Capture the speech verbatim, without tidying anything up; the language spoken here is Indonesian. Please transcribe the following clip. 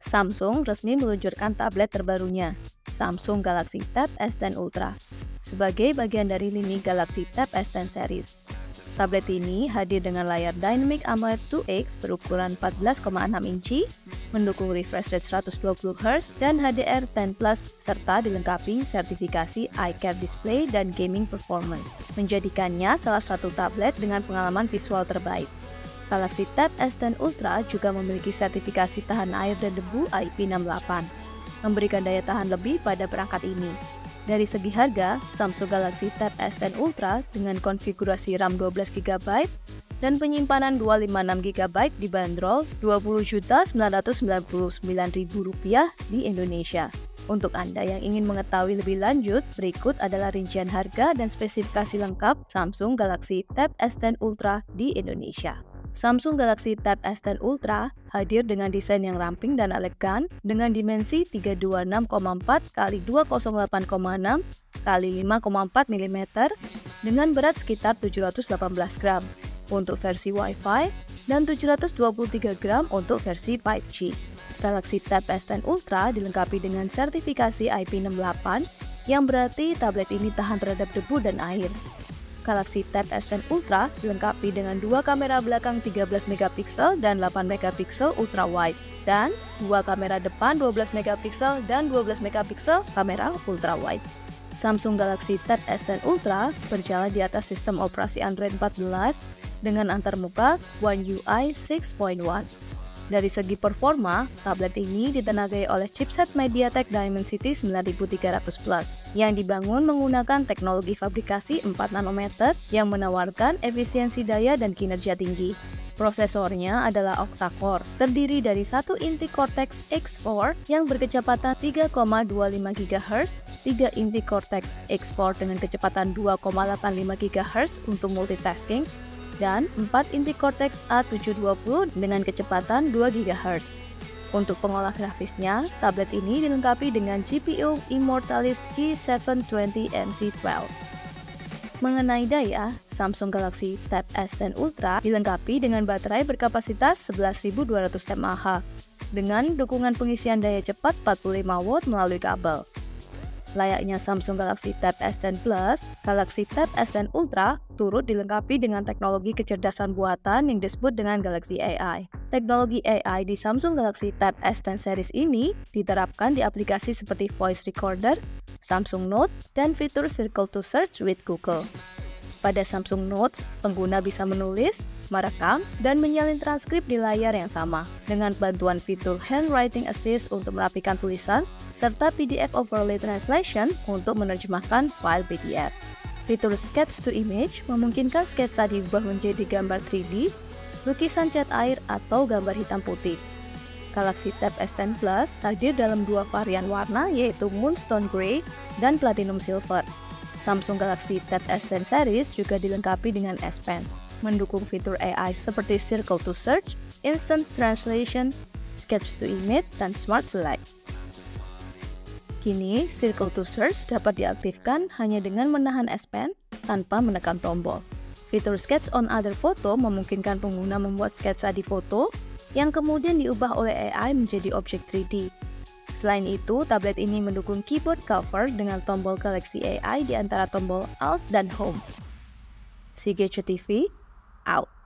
Samsung resmi meluncurkan tablet terbarunya, Samsung Galaxy Tab S sepuluh Ultra, sebagai bagian dari lini Galaxy Tab S sepuluh series. Tablet ini hadir dengan layar Dynamic AMOLED dua X berukuran empat belas koma enam inci, mendukung refresh rate seratus dua puluh hertz dan H D R sepuluh plus, serta dilengkapi sertifikasi iCare Display dan Gaming Performance, menjadikannya salah satu tablet dengan pengalaman visual terbaik. Galaxy Tab S sepuluh Ultra juga memiliki sertifikasi tahan air dan debu I P enam puluh delapan, memberikan daya tahan lebih pada perangkat ini. Dari segi harga, Samsung Galaxy Tab S sepuluh Ultra dengan konfigurasi RAM dua belas giga byte dan penyimpanan dua ratus lima puluh enam giga byte dibanderol dua puluh juta sembilan ratus sembilan puluh sembilan ribu rupiah di Indonesia. Untuk Anda yang ingin mengetahui lebih lanjut, berikut adalah rincian harga dan spesifikasi lengkap Samsung Galaxy Tab S sepuluh Ultra di Indonesia. Samsung Galaxy Tab S sepuluh Ultra hadir dengan desain yang ramping dan elegan dengan dimensi tiga ratus dua puluh enam koma empat kali dua ratus delapan koma enam kali lima koma empat milimeter dengan berat sekitar tujuh ratus delapan belas gram untuk versi Wi-Fi dan tujuh ratus dua puluh tiga gram untuk versi lima G. Galaxy Tab S sepuluh Ultra dilengkapi dengan sertifikasi I P enam puluh delapan yang berarti tablet ini tahan terhadap debu dan air. Galaxy Tab S sepuluh Ultra dilengkapi dengan dua kamera belakang tiga belas megapiksel dan delapan megapiksel ultra wide dan dua kamera depan dua belas megapiksel dan dua belas megapiksel kamera ultra wide. Samsung Galaxy Tab S sepuluh Ultra berjalan di atas sistem operasi Android empat belas dengan antarmuka One U I enam titik satu. Dari segi performa, tablet ini ditenagai oleh chipset MediaTek Dimensity sembilan ribu tiga ratus plus yang dibangun menggunakan teknologi fabrikasi empat nanometer yang menawarkan efisiensi daya dan kinerja tinggi. Prosesornya adalah octa-core, terdiri dari satu inti Cortex X empat yang berkecepatan tiga koma dua lima gigahertz, tiga inti Cortex X empat dengan kecepatan dua koma delapan lima gigahertz untuk multitasking, dan empat inti Cortex A tujuh dua puluh dengan kecepatan dua gigahertz. Untuk pengolah grafisnya, tablet ini dilengkapi dengan G P U Immortalis G tujuh dua nol M C dua belas. Mengenai daya, Samsung Galaxy Tab S sepuluh Ultra dilengkapi dengan baterai berkapasitas sebelas ribu dua ratus mAh dengan dukungan pengisian daya cepat empat puluh lima watt melalui kabel. Layaknya Samsung Galaxy Tab S sepuluh Plus, Galaxy Tab S sepuluh Ultra turut dilengkapi dengan teknologi kecerdasan buatan yang disebut dengan Galaxy A I. Teknologi A I di Samsung Galaxy Tab S sepuluh series ini diterapkan di aplikasi seperti Voice Recorder, Samsung Note, dan fitur Circle to Search with Google. Pada Samsung Note, pengguna bisa menulis, merekam, dan menyalin transkrip di layar yang sama, dengan bantuan fitur Handwriting Assist untuk merapikan tulisan, serta P D F Overlay Translation untuk menerjemahkan file P D F. Fitur Sketch to Image memungkinkan sketsa diubah menjadi gambar tiga D, lukisan cat air, atau gambar hitam putih. Galaxy Tab S sepuluh Plus hadir dalam dua varian warna yaitu Moonstone Grey dan Platinum Silver. Samsung Galaxy Tab S sepuluh series juga dilengkapi dengan S Pen, mendukung fitur A I seperti Circle to Search, Instant Translation, Sketch to Image, dan Smart Select. Kini, Circle to Search dapat diaktifkan hanya dengan menahan S Pen tanpa menekan tombol. Fitur Sketch on Other Photo memungkinkan pengguna membuat sketsa di foto yang kemudian diubah oleh A I menjadi objek tiga D. Selain itu, tablet ini mendukung keyboard cover dengan tombol Galaxy A I di antara tombol Alt dan Home. C G C T V, out.